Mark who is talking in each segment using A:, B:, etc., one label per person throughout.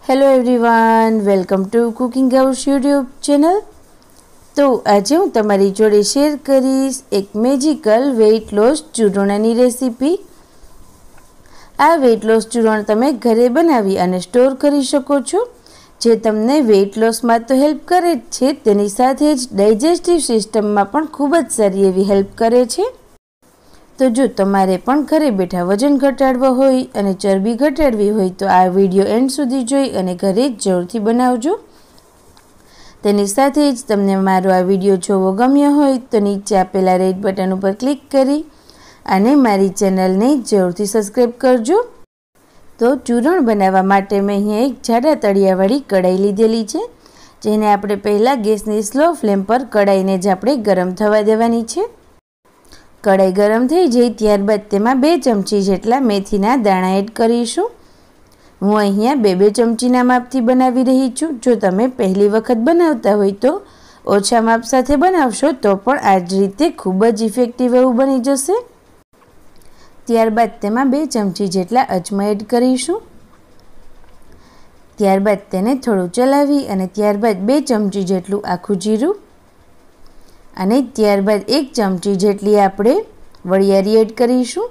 A: Hello everyone, welcome to cooking house YouTube channel. तो आज हूँ तमारी जोड़े शेर करीश एक मेजिकल वेट लॉस चूरणानी रेसिपी। आ वेट लॉस चूरण तमे घरे बनावी अने स्टोर करी शको छो, जे तमने वेट लॉस में तो हेल्प करे छे, तेनी साथे ज डाइजेस्टिव सिस्टम में पण खूब ज सारी एवी हेल्प करे छे। तो जो तमारे पण घरे बैठा वजन घटाडवा होय अने चरबी घटाडवी होय तो आ विडियो एंड सुधी जोई अने घरे जरूरथी बनावजो। तेनी साथे ज तमने मारो आ विडियो जोवो गम्यो होय तो नीचे आपेला रेड बटन पर क्लिक करी अने मारी चेनल ने जरूरथी सब्सक्राइब करजो। तो चूरण बनावा माटे मैं अहींया एक जाडा तळियावाળી कढ़ाई लीधेली छे, जेने आपणे पहेला गैसनी स्लो फ्लेम पर कढ़ाईने ज आपणे गरम थवा देवानी छे। कढ़ाई गरम थई जाए त्यारबाद तेमां 2 चमची जेटला मेथीना दाणा एड करीशुं। हूँ अहींया 2 चमचीना मापथी बनावी रही छुं। जो तमे पहली वखत बनावता होय तो ओछा माप साथे बनावशो तो पण आ ज रीते खूब ज इफेक्टिव एवुं बनी जशे। त्यारबाद तेमां 2 चमची जेटला अजमा एड करीशुं। त्यारबाद तेने थोडुं चलावी अने त्यारबाद 2 चमची जेटलुं आखुं जीरुं अने त्यारबाद 1 चमची जेटली आपणे वरियारी एड करीशुं।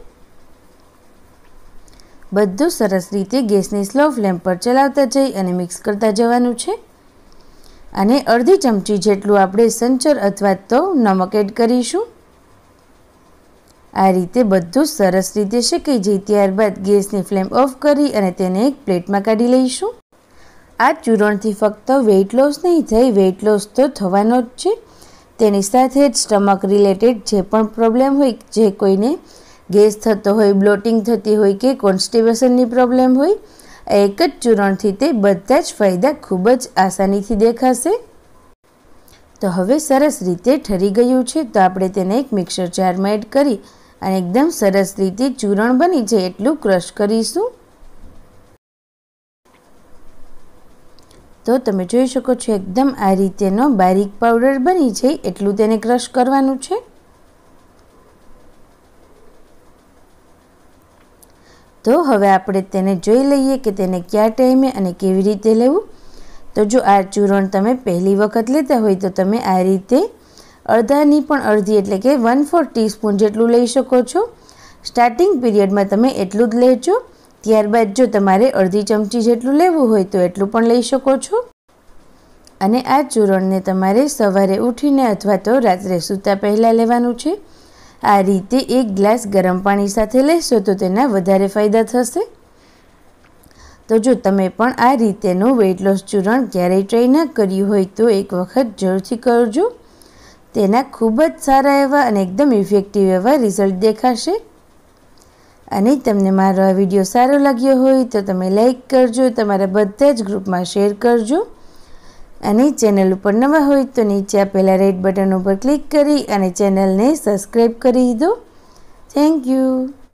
A: बधुं सरस रीते गैसनी स्लो फ्लेम पर चलावता जई अने मिक्स करता जवानुं छे। अने अर्धी चमची जेटलुं आपणे संचर अथवा तो नमक एड करीशुं। आ रीते बधुं सरस रीते शेकाई जाय त्यारबाद गैसनी फ्लेम ऑफ करी अने तेने एक प्लेटमां काढी लईशुं। आ चूरणथी फक्त वेट लॉस नहीं थाय, वेट लॉस तो थवानो ज छे। तेनी साथे ज स्टमक रिलेटेड जे पण प्रॉब्लम होय, जे कोईने गैस थतो होय, ब्लोटिंग थती होय के कॉन्स्टिपेशननी प्रॉब्लम होय, एक ज चूरणथी ते बधा ज फायदा खूब ज आसानीथी देखाशे। तो हवे सरस रीते ठरी गयुं छे, तो आपणे तेने एक मिक्सर जारमां एड करी अने एकदम सरस रीते चूरण बनी जाय एटलुं क्रश करीशुं। तो तमे जोई शको छो एकदम आ रीतेनो बारीक पाउडर बनी जाय एटलुं तेने क्रश करवानुं छे। तो हवे आपणे तेने जोई लईए के तेने क्या टाइमे अने केवी रीते लेवुं। तो जो आ चूरण तमे पहली वखत लेता होय तो तमे आ रीते अर्धानी पण अर्धी एटले के 1/4 टीस्पून जेटलुं लई शको छो। स्टार्टिंग पीरियड में तमे एटलुं ज लेजो, त्यारबाद जो तमारे अर्धी चमची जेटलुं लेवुं होय तो एटलुं पण लई शको छो। अने आ चूरणने तमारे सवारे उठीने अथवा तो रात्रे सूता पहेला लेवानुं छे। आ रीते 1 ग्लास गरम पाणी साथे लेशो तो तेना वधारे फायदा थशे। तो जो तमे पण आ रीतेनुं वेट लॉस चूरण क्यारेय ट्राय न कर्युं होय तो एक वखत जरूरथी करजो। तेना खूब ज सारा एवा अने एकदम इफेक्टिव एवा रिजल्ट देखाशे। अने तमने मारो आ विडियो सारो लाग्यो होय तो तमे लाइक करजो, तमारा बधा ज ग्रुपमां शेर करजो अने चेनल पर नवा होय तो नीचे आपेला रेड बटन पर क्लिक करी अने चेनल ने सब्सक्राइब करी दो। Thank you.